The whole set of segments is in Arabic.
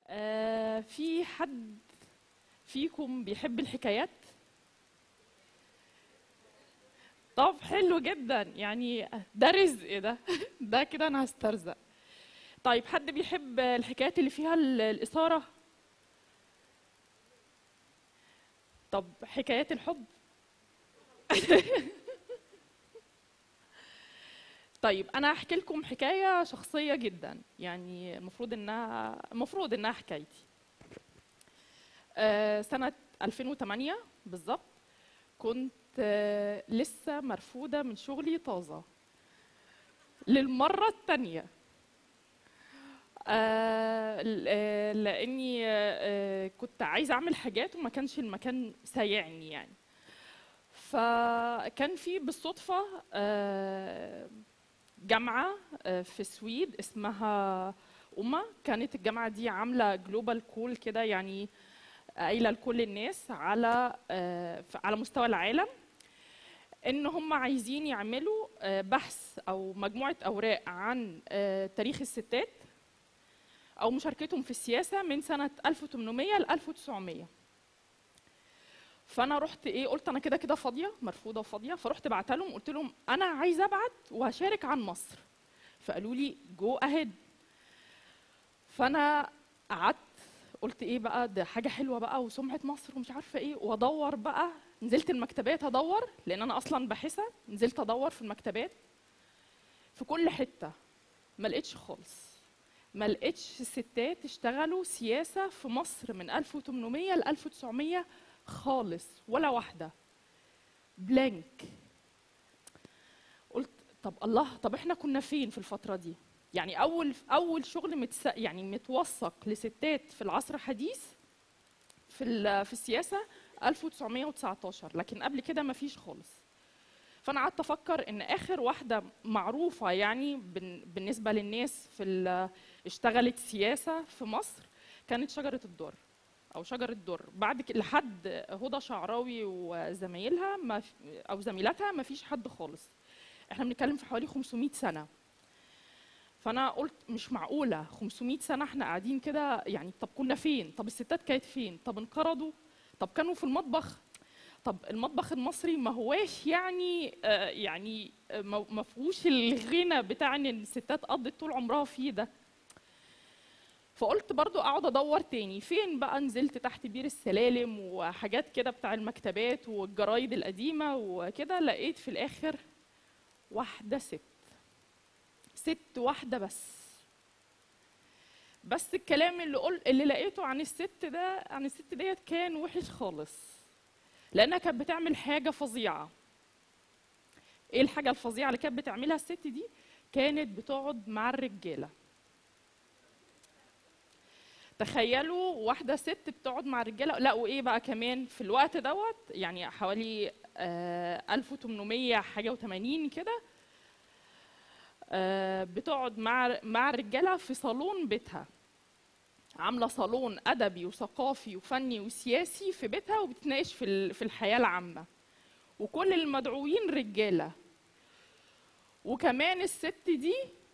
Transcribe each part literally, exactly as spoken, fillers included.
آه في حد فيكم بيحب الحكايات؟ طب حلو جدا، يعني ده رزق ده. ده كده انا هسترزق. طيب حد بيحب الحكايات اللي فيها ال- الإثارة؟ طب حكايات الحب؟ طيب انا هحكي لكم حكاية شخصية جدا، يعني المفروض انها المفروض انها حكايتي. آه سنة ألفين وثمانية بالظبط، كنت آه لسه مرفودة من شغلي طازة للمرة التانية. آه ل- آه، لاني آه آه، كنت عايزه اعمل حاجات وما كانش المكان سايعني يعني. فكان في بالصدفه آه، جامعه آه، في السويد اسمها أوما. كانت الجامعه دي عامله جلوبال كول كده، يعني قايله لكل الناس على آه، ف- على مستوى العالم ان هم عايزين يعملوا آه، بحث او مجموعه اوراق عن آه، تاريخ الستات او مشاركتهم في السياسه من سنه ألف وثمانمائة ل ألف وتسعمائة. فانا رحت ايه، قلت انا كده كده فاضيه، مرفوضه وفاضيه، فرحت بعت لهم قلت لهم انا عايزه ابعت وهشارك عن مصر. فقالوا لي جو اهيد. فانا قعدت قلت ايه بقى، ده حاجه حلوه بقى وسمعه مصر ومش عارفه ايه، وادور بقى. نزلت المكتبات ادور لان انا اصلا باحثه، نزلت ادور في المكتبات في كل حته، ما لقيتش خالص. ما لقيتش ستات اشتغلوا سياسة في مصر من ألف وثمانمائة ل ألف وتسعمائة خالص، ولا واحدة. بلانك. قلت طب الله، طب احنا كنا فين في الفترة دي؟ يعني أول أول شغل متس يعني متوثق لستات في العصر الحديث في ال- في السياسة ألف وتسعمائة وتسعة عشر، لكن قبل كده ما فيش خالص. فانا قعدت افكر ان اخر واحده معروفه يعني بن- بالنسبه للناس في ال- اشتغلت سياسه في مصر كانت شجره الدر او شجره الدر. بعد كده لحد هدى شعراوي وزمايلها ما في- او زميلاتها ما فيش حد خالص. احنا بنتكلم في حوالي خمسمائة سنه. فانا قلت مش معقوله خمسمائة سنه احنا قاعدين كده، يعني طب كنا فين؟ طب الستات كانت فين؟ طب انقرضوا؟ طب كانوا في المطبخ؟ طب المطبخ المصري ما هواش يعني آه يعني آه، ما ما فيهوش الغنى بتاع ان الستات قضت طول عمرها فيه ده. فقلت برضو اقعد ادور تاني فين بقى. نزلت تحت بير السلالم وحاجات كده بتاع المكتبات والجرايد القديمة وكده، لقيت في الاخر واحدة ست. ست واحدة بس. بس الكلام اللي قل اللي لقيته عن الست ده عن الست ديت كان وحش خالص، لانها كانت بتعمل حاجة فظيعة. ايه الحاجه الفظيعه اللي كانت بتعملها الست دي؟ كانت بتقعد مع الرجاله. تخيلوا واحده ست بتقعد مع الرجاله. لا وايه بقى كمان في الوقت دوت، يعني حوالي آه ألف وثمانمائة حاجه و80 كده، آه بتقعد مع مع الرجاله في صالون بيتها. عامله صالون ادبي وثقافي وفني وسياسي في بيتها، وبتناقش في ال- في الحياه العامه، وكل المدعوين رجاله. وكمان الست دي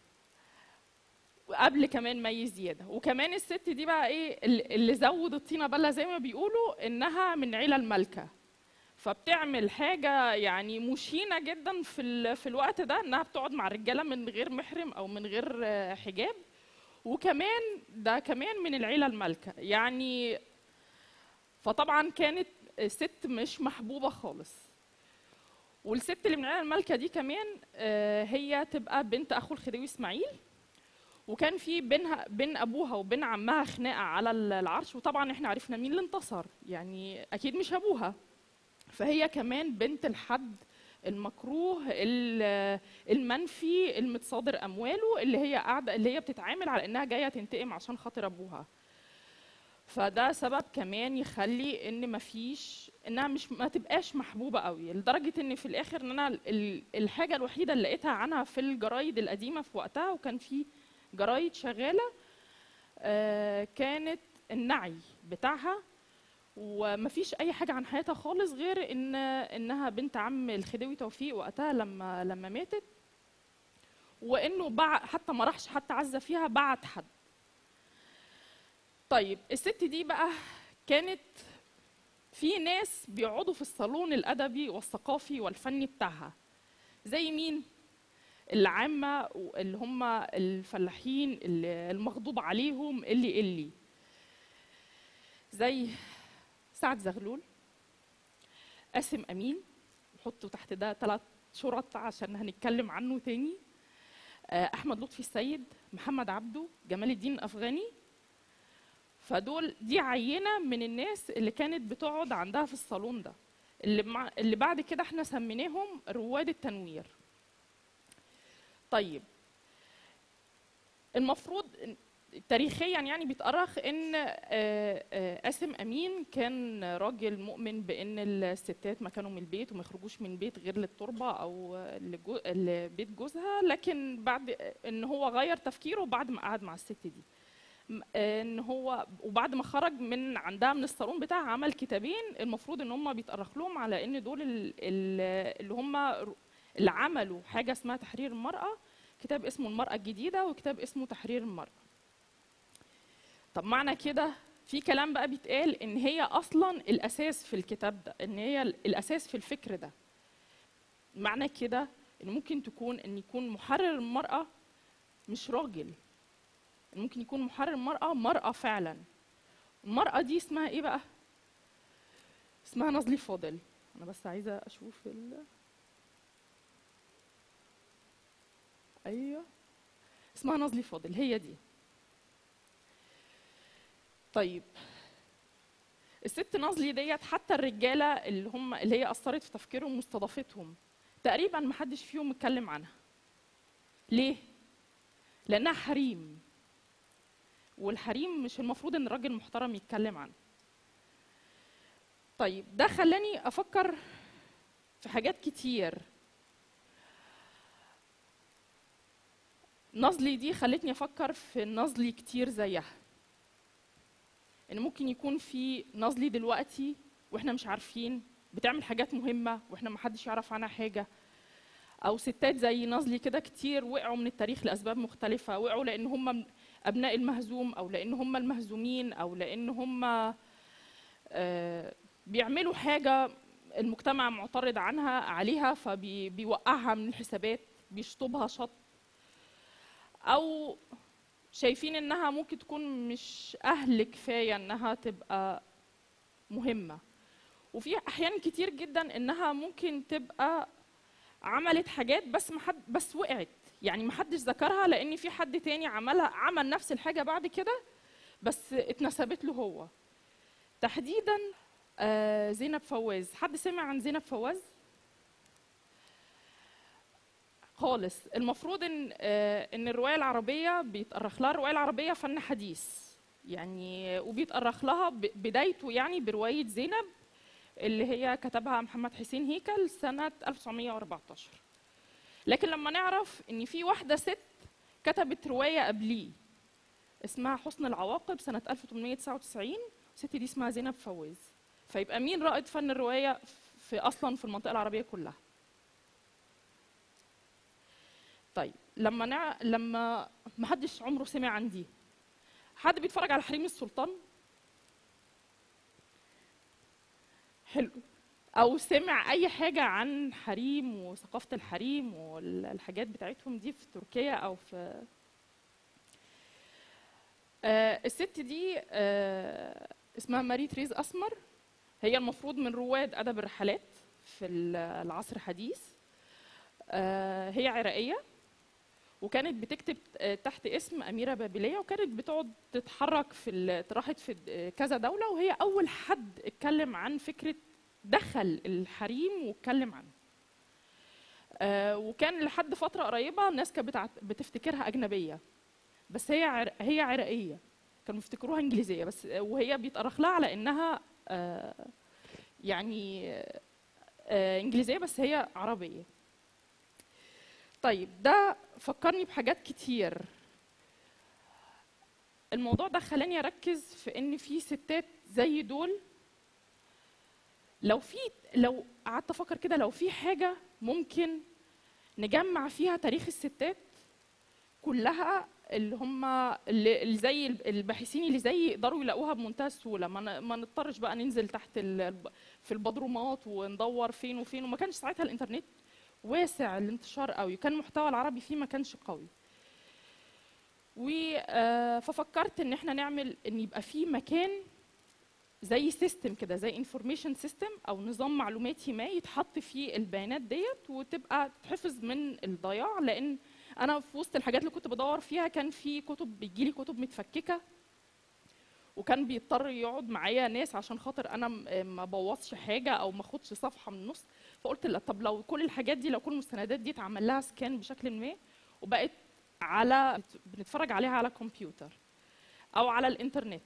وقبل كمان مي زياده، وكمان الست دي بقى ايه ال- اللي زود الطينه بله زي ما بيقولوا، انها من عيله الملكه. فبتعمل حاجه يعني مشينه جدا في ال... في الوقت ده، انها بتقعد مع الرجاله من غير محرم او من غير آه، حجاب. وكمان ده كمان من العيله المالكه يعني. فطبعا كانت ست مش محبوبه خالص. والست اللي من العيله المالكه دي كمان آه، هي تبقى بنت اخو الخديوي اسماعيل. وكان في بينها بين ابوها وبين عمها خناقه على العرش، وطبعا احنا عرفنا مين اللي انتصر، يعني اكيد مش ابوها. فهي كمان بنت الحد المكروه ال- المنفي المتصادر امواله، اللي هي قاعده اللي هي بتتعامل على انها جايه تنتقم عشان خاطر ابوها. فده سبب كمان يخلي ان مفيش انها مش ما تبقاش محبوبه قوي، لدرجه ان في الاخر ان انا ال- الحاجه الوحيده اللي لقيتها عنها في الجرايد القديمه في وقتها، وكان في جرايد شغاله، آه، كانت النعي بتاعها. ومفيش اي حاجه عن حياتها خالص غير ان انها بنت عم الخديوي توفيق وقتها لما لما ماتت. وانه بع... حتى ما راحش حتى عزى فيها، بعت حد. طيب الست دي بقى كانت في ناس بيقعدوا في الصالون الادبي والثقافي والفني بتاعها، زي مين؟ العامه اللي هم الفلاحين اللي المغضوب عليهم، اللي اللي زي سعد زغلول، قاسم امين، وحطوا تحت ده ثلاث شرط عشان هنتكلم عنه تاني، احمد لطفي السيد، محمد عبده، جمال الدين الافغاني. فدول دي عينه من الناس اللي كانت بتقعد عندها في الصالون ده، اللي مع اللي بعد كده احنا سميناهم رواد التنوير. طيب المفروض تاريخيا يعني بيتأرخ ان قاسم امين كان راجل مؤمن بان الستات مكانهم من البيت وما يخرجوش من البيت غير للتربه او لبيت جوزها، لكن بعد ان هو غير تفكيره بعد ما قعد مع الست دي، ان هو وبعد ما خرج من عندها من الصالون بتاعها عمل كتابين المفروض ان هم بيتأرخ لهم على ان دول اللي هم اللي عملوا حاجه اسمها تحرير المراه، كتاب اسمه المراه الجديده وكتاب اسمه تحرير المراه. طب معنى كده في كلام بقى بيتقال ان هي اصلا الاساس في الكتاب ده، ان هي الاساس في الفكر ده. معنى كده ان ممكن تكون ان يكون محرر المراه مش راجل، ممكن يكون محرر المراه مراه فعلا. المراه دي اسمها ايه بقى؟ اسمها نظلي فاضل. انا بس عايزه اشوف ال... ايوه اسمها نظلي فاضل، هي دي. طيب الست نظلي ديت حتى الرجاله اللي هم اللي هي اثرت في تفكيرهم واستضافتهم تقريبا ما حدش فيهم اتكلم عنها. ليه؟ لانها حريم، والحريم مش المفروض ان الراجل محترم يتكلم عنه. طيب ده خلاني افكر في حاجات كتير. نظلي دي خلتني افكر في نظلي كتير زيها، ان ممكن يكون في نظلي دلوقتي واحنا مش عارفين بتعمل حاجات مهمه واحنا ما حدش يعرف عنها حاجه، او ستات زي نظلي كده كتير وقعوا من التاريخ لاسباب مختلفه، وقعوا لان هم ابناء المهزوم او لان هم المهزومين او لان هم بيعملوا حاجه المجتمع معترض عنها عليها فبيوقعها من الحسابات، بيشطبها شط، او شايفين انها ممكن تكون مش اهل كفايه انها تبقى مهمه. وفي احيان كتير جدا انها ممكن تبقى عملت حاجات بس ما حد بس وقعت، يعني ما حدش ذكرها لان في حد تاني عملها عمل نفس الحاجه بعد كده بس اتنسبت له هو. تحديدا آه زينب فواز. حد سمع عن زينب فواز؟ خالص. المفروض ان آه ان الروايه العربيه بيتأرخ لها، الروايه العربيه فن حديث يعني، وبيتأرخ لها بدايته يعني بروايه زينب اللي هي كتبها محمد حسين هيكل سنه ألف وتسعمية وأربعتاشر. لكن لما نعرف ان في واحده ست كتبت روايه قبليه اسمها حسن العواقب سنه ألف وثمانمية وتسعة وتسعين، الست دي اسمها زينب فواز، فيبقى مين رائد فن الروايه في اصلا في المنطقه العربيه كلها؟ طيب لما نع... لما ما حدش عمره سمع عن دي، حد بيتفرج على حريم السلطان؟ حلو. او سمع اي حاجه عن حريم وثقافه الحريم والحاجات بتاعتهم دي في تركيا او في آه الست دي آه اسمها ماري تريز اسمر، هي المفروض من رواد ادب الرحلات في العصر الحديث. آه هي عراقيه وكانت بتكتب تحت اسم اميره بابليه، وكانت بتقعد تتحرك في راحت في كذا دوله، وهي اول حد اتكلم عن فكره دخل الحريم واتكلم عنه. آه وكان لحد فتره قريبه الناس كانت بتفتكرها اجنبيه، بس هي عر... هي عراقيه، كانوا بيفتكروها انجليزيه بس، وهي بيتأرخ لها على انها آه يعني آه انجليزيه بس هي عربيه. طيب ده فكرني بحاجات كتير. الموضوع ده خلاني اركز في ان في ستات زي دول، لو في لو قعدت افكر كده لو في حاجه ممكن نجمع فيها تاريخ الستات كلها اللي هم اللي اللي زي الباحثين اللي زي يقدروا يلاقوها بمنتهى السهوله، ما ن- ما نضطرش بقى ننزل تحت ال- في البدرومات وندور فين وفين. وما كانش ساعتها الانترنت واسع الانتشار قوي، كان المحتوى العربي فيه ما كانش قوي. و آه، ففكرت ان احنا نعمل ان يبقى فيه مكان زي سيستم كده، زي انفورميشن سيستم او نظام معلوماتي ما يتحط فيه البيانات ديت وتبقى تحفظ من الضياع. لان انا في وسط الحاجات اللي كنت بدور فيها كان في كتب بتجيلي كتب متفككه، وكان بيضطر يقعد معايا ناس عشان خاطر انا م- ما بوظش حاجه او ما اخدش صفحه من النص. فقلت لا، طب لو كل الحاجات دي، لو كل المستندات دي اتعمل لها سكان بشكل ما وبقت على بنتفرج عليها على كمبيوتر او على الانترنت.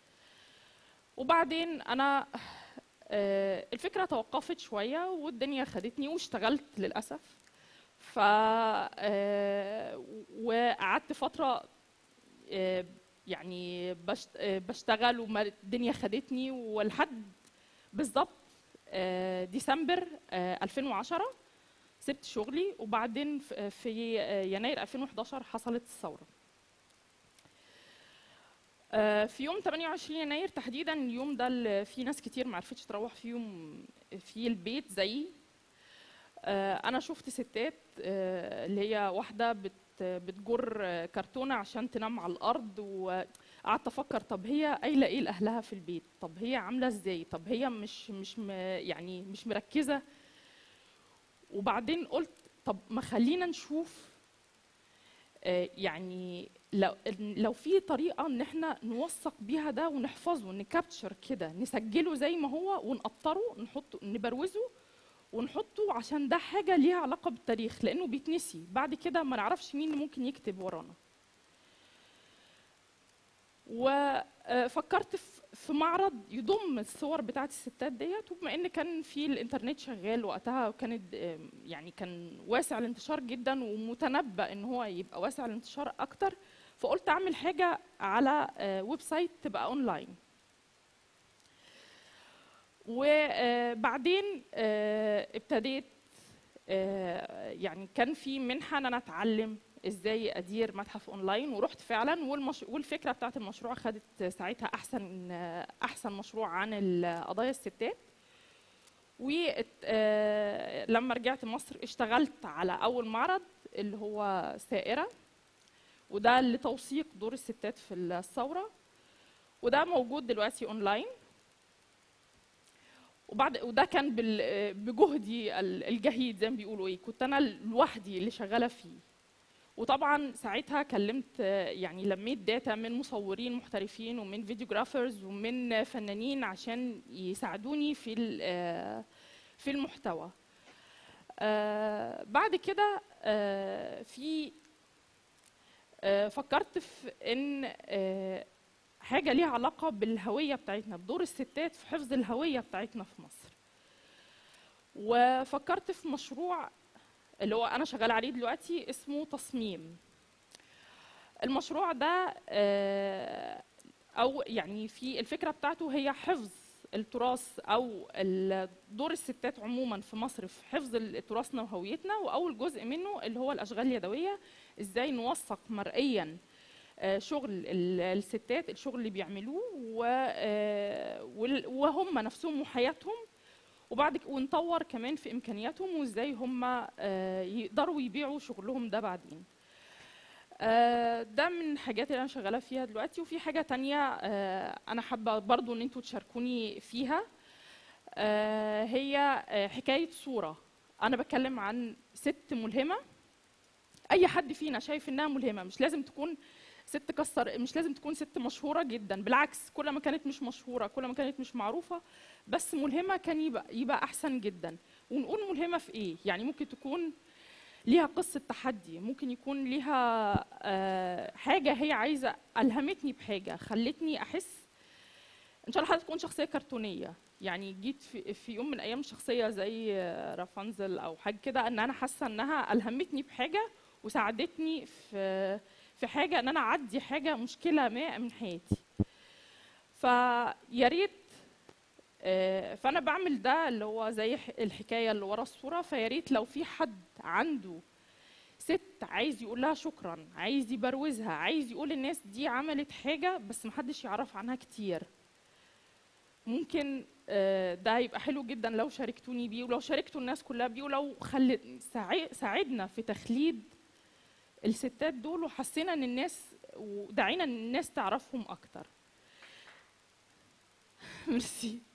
وبعدين انا آه، الفكره توقفت شويه والدنيا خدتني واشتغلت للاسف. ف آه، وقعدت فتره آه، يعني بشت- آه، بشتغل والدنيا خدتني، ولحد بالظبط آه، ديسمبر آه، ألفين وعشرة سبت شغلي. وبعدين في في، آه، يناير ألفين وحداشر حصلت الثوره. آه، في يوم ثمانية وعشرين يناير تحديدا، اليوم ده اللي في ناس كتير ما عرفتش تروح في يوم في البيت زيي. آه، انا شفت ستات، آه، اللي هي واحده بت بتجر آه، كرتونه عشان تنام على الارض. وقعدت افكر طب هي قايله ايه لاهلها في البيت؟ طب هي عامله ازاي؟ طب هي مش مش م- يعني مش مركزه. وبعدين قلت طب ما خلينا نشوف آه، يعني لو لو في طريقه ان احنا نوثق بيها ده ونحفظه، نكابتشر كده، نسجله زي ما هو ونقطره، نحطه نبروزه ونحطه، عشان ده حاجه ليها علاقه بالتاريخ، لانه بيتنسي بعد كده ما نعرفش مين اللي ممكن يكتب ورانا. وفكرت في في معرض يضم الصور بتاعت الستات ديت. وبما ان كان في الانترنت شغال وقتها، وكانت آم، يعني كان واسع الانتشار جدا ومتنبأ ان هو يبقى واسع الانتشار اكتر، فقلت اعمل حاجه على آه، ويب سايت تبقى اونلاين. وبعدين آه، ابتديت آه، يعني كان في منحه ان انا اتعلم ازاي ادير متحف اونلاين، ورحت فعلا. والمش... والفكره بتاعت المشروع خدت ساعتها احسن آه، احسن مشروع عن ال- قضايا الستات. ولما رجعت مصر اشتغلت على اول معرض اللي هو سائره، وده لتوثيق دور الستات في الثوره، وده موجود دلوقتي اونلاين. وبعد وده كان بال- بجهدي ال- الجهيد زي ما بيقولوا ايه، كنت انا لوحدي اللي شغاله فيه. وطبعا ساعتها كلمت آه، يعني لميت داتا من مصورين محترفين ومن فيديوغرافرز ومن فنانين عشان يساعدوني في ال- آه، في المحتوى. آه، بعد كده آه، في آه، فكرت في ان آه، حاجه ليها علاقه بالهويه بتاعتنا، بدور الستات في حفظ الهويه بتاعتنا في مصر. وفكرت في مشروع اللي هو انا شغاله عليه دلوقتي اسمه تصميم. المشروع ده آه، او يعني في الفكره بتاعته هي حفظ التراث او ال- دور الستات عموما في مصر في حفظ ال- تراثنا وهويتنا. واول جزء منه اللي هو الاشغال اليدويه، ازاي نوثق مرئيا آه، شغل ال- الستات، الشغل اللي بيعملوه و- آه، وال- وهم نفسهم وحياتهم. وبعد ك- ونطور كمان في امكانياتهم وازاي هم آه، يقدروا يبيعوا شغلهم ده بعدين. آه، ده من الحاجات اللي انا شغاله فيها دلوقتي. وفي حاجه تانية آه، انا حابه برضو ان انتوا تشاركوني فيها، آه، هي آه، حكايه صوره. انا بتكلم عن ست ملهمه، اي حد فينا شايف انها ملهمه، مش لازم تكون ست كسر، مش لازم تكون ست مشهوره جدا، بالعكس كل ما كانت مش مشهوره كل ما كانت مش معروفه بس ملهمه كان يبقى يبقى احسن جدا. ونقول ملهمه في ايه؟ يعني ممكن تكون ليها قصة تحدي، ممكن يكون ليها آه، حاجة هي عايزة، ألهمتني بحاجة خلتني أحس. إن شاء الله حتى تكون شخصية كرتونية، يعني جيت في, في يوم من الأيام شخصية زي آه، رافنزل أو حاجة كده، إن أنا حاسة إنها ألهمتني بحاجة وساعدتني في في حاجة إن أنا أعدي حاجة مشكلة ما من حياتي. فيا ريت آه، فأنا بعمل ده اللي هو زي ح- الحكاية اللي ورا الصورة. فيا ريت لو في حد عنده ست عايز يقول لها شكرا، عايز يبروزها، عايز يقول الناس دي عملت حاجه بس محدش يعرف عنها كتير. ممكن ده يبقى حلو جدا لو شاركتوني بيه، ولو شاركتوا الناس كلها بيه، ولو خلت ساعدنا في تخليد الستات دول، وحسينا ان الناس ودعينا ان الناس تعرفهم اكتر. ميرسي.